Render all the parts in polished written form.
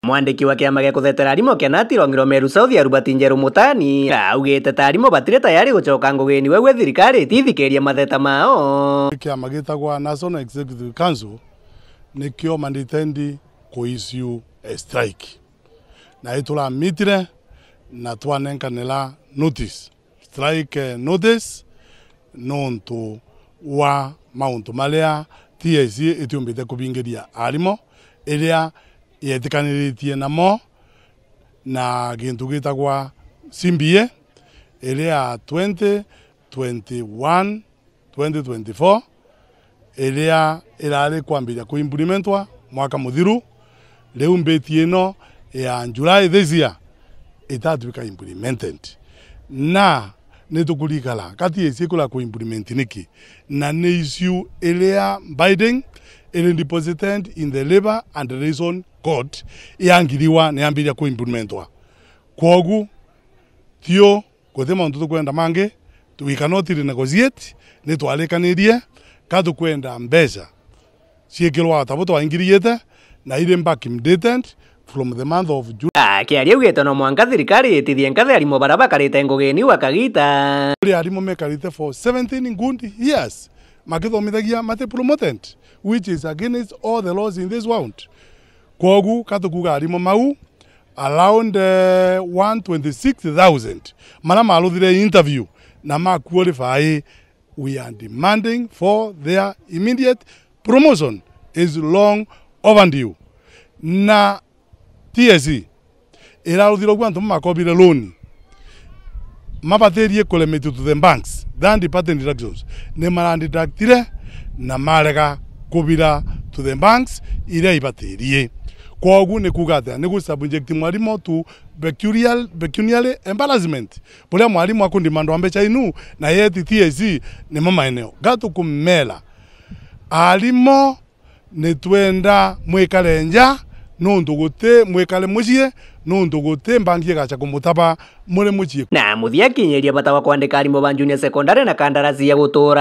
Mwandiki wa kiama gya kuthetera arimu kia Natirongiro Meru South Arubati Njeru Mutani augite ta arimu batire tayari gucoka ngugini wewe thirikari itithikeria matheta mao. Kiama gitagwa National Executive Council nikio manditendi kuissue a strike na itula mitire na twanenkanela notice strike notice nonto wa mauntu malea TSC itumbite kubingeria arimo iria yetikaniritie namo na gintu gitagwa CBA iria 2021-2024 iria irari kwambiria kuimplementwa mwaka muthiru riu mbeti ino ya July this year itatuika implemented na nitukurikala kati esikula ku implement niki na ne issue iria binding ili deposited in the Labor and Reason Court yangiriwa ne ambiria ku implementwa kwogu tio kuthema ntutu kwenda mange we cannot negotiate ni twalekanirie kadu kwenda mbeca ciekirwa tabuto waingiriete na ile back dated from the month of June. Kiaria ugite no mwanka thirikari itithie ngathe arimu baraba karite ngugini wakagita arimu mekarite for 17 good years makithomithagia mate promoted which is against all the laws in this world. Kwogu katukuga arimu mau around 126,000 mana maluthire interview na ma qualify. We are demanding for their immediate promotion is long overdue. Na TSC iraruthiro gwantu makobire loan mabaterie colemete to the banks than department deductions ne marandidactire na marega kubira to the banks iria ibaterie kwogu ne kugata ne gusubject mwarimu to pecuniary embarrassment bole mwarimu akundimando ambecha inu na yeti TSC ne mama eneo gatu kumela alimo ne twenda mwekalenja nondogote mwekale mucie nondogote mbangie gacha kumutaba mure mucie na muthia kinyeria bata wa kwandika arimu ba junior secondary na kandarasi ya gutura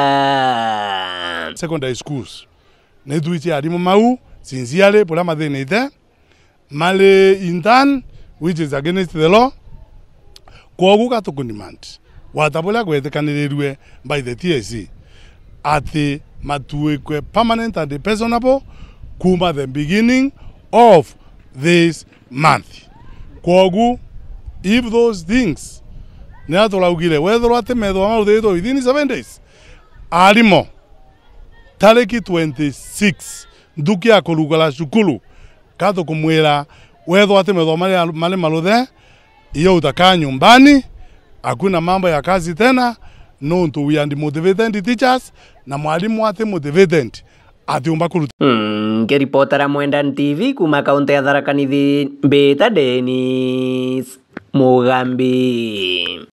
secondary schools ne tuiche arimu mau sinziale pola mathenete male intern which is against the law kwogu gatukundimand watabola gwetekaniriwe by the TSC ati matuekwe permanent and personable kuma the beginning of this month. Kwogu, if those things neatolaugile whether watemedo amaudheto within 7 days arimo tariki 26 nduki akolugala shukulu kato kumwela whether watemedo male maludhe iyo utakaa nyumbani hakuna mambo ya kazi tena nonto we are motivated teachers na mwalimu ate motivated atiumba kuru. Keripotara Mwendani TV kuma kaunti ya Tharaka Nithi Mbita Dennis Mugambi.